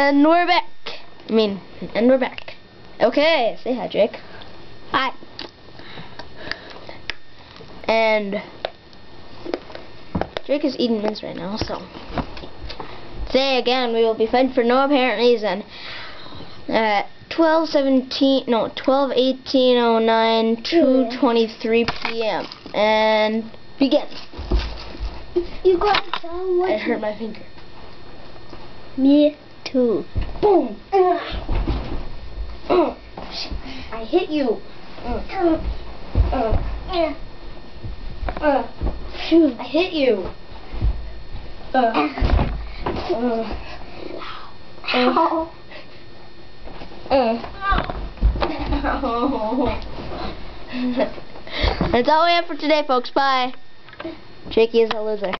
And we're back. And we're back. Okay, say hi, Jake. Hi. And Jake is eating mince right now, so today again we will be fighting for no apparent reason at 12:18:09 2:23 p.m. and begin. You got I hurt my finger. Me too. Boom. I hit you. I hit you. That's all we have for today, folks. Bye. Jakey is a loser.